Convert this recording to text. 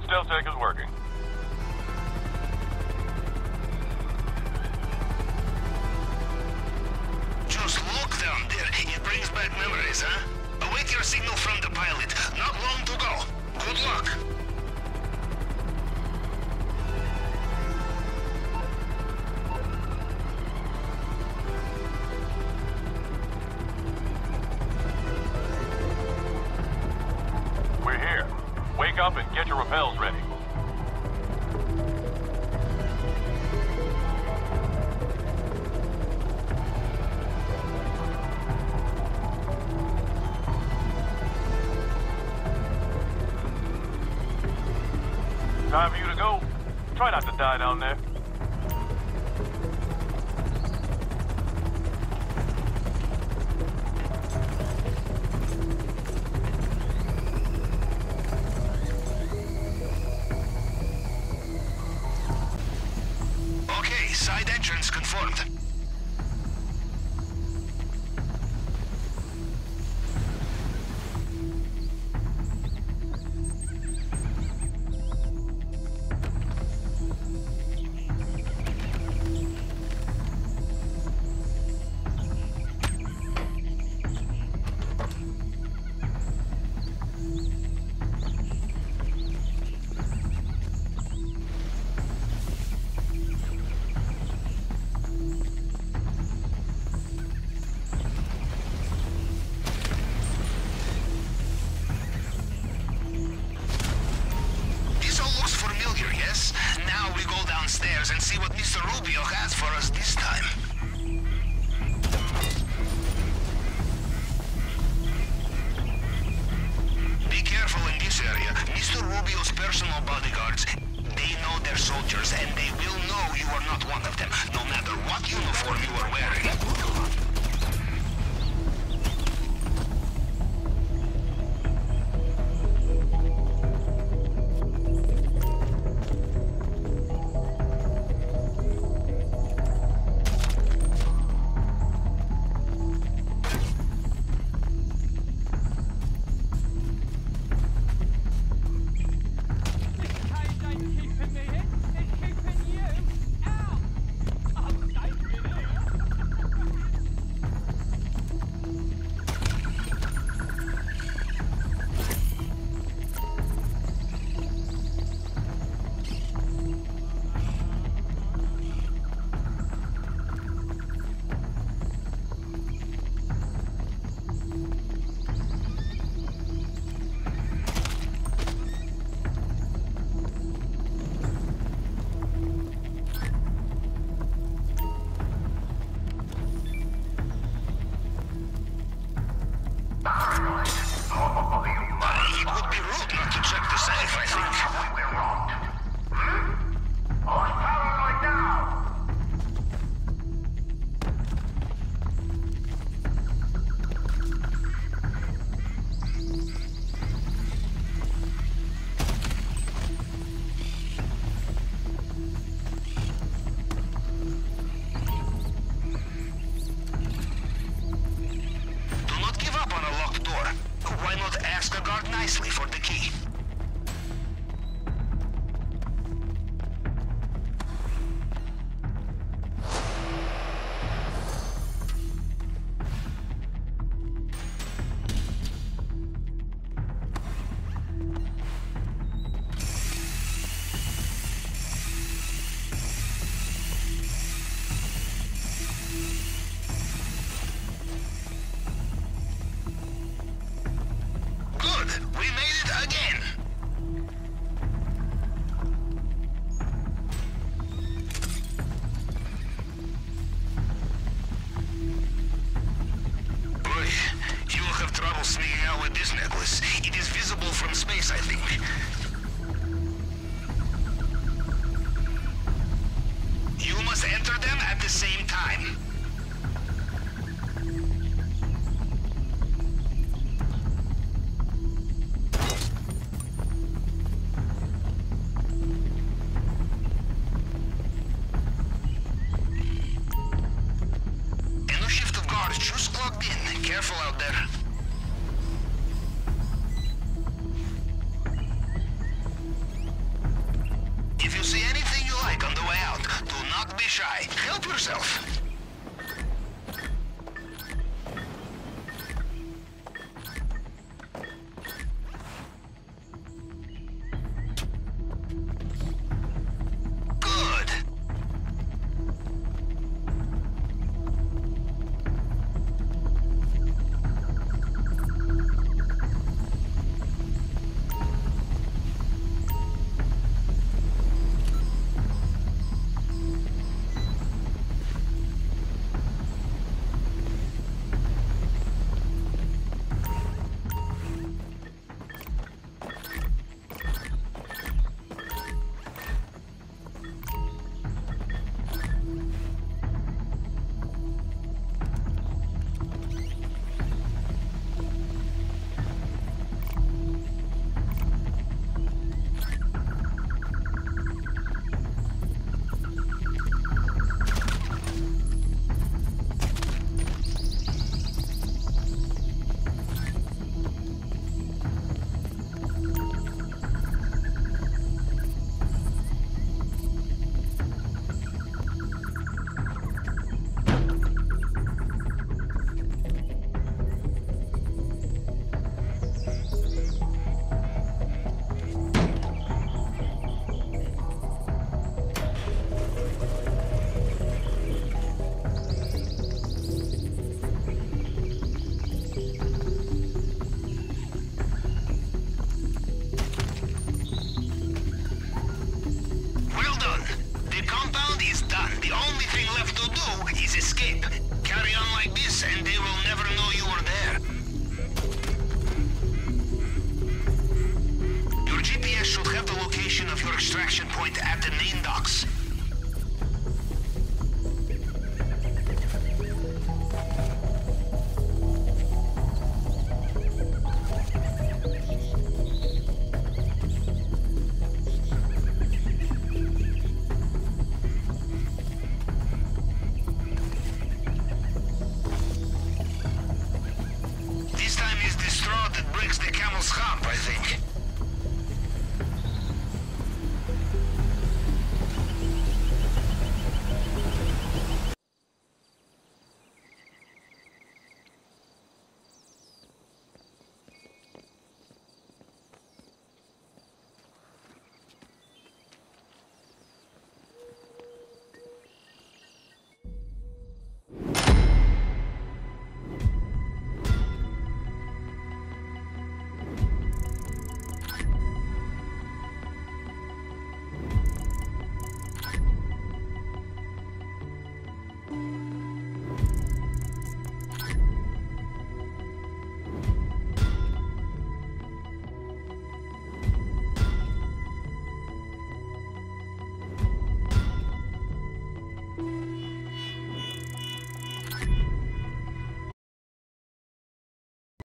Stealth tech is working. Just look down there. It brings back memories, huh? Await your signal from the pilot. Not long to go. Good luck. We're here. Wake up and get your rappels ready. Time for you to go. Try not to die down there. Okay, side entrance confirmed. Now we go downstairs and see what Mr. Rubio has for us this time. Be careful in this area. Mr. Rubio's personal bodyguards, they know their soldiers and they will know you are not one of them, no matter what uniform you are wearing. Nicely for the key. I think. You must enter them at the same time. A new shift of guards just clocked in. Careful out there. not be shy. Help yourself. Good. Escape. Carry on like this and they will never know you were there. Your GPS should have the location of your extraction point at the main docks.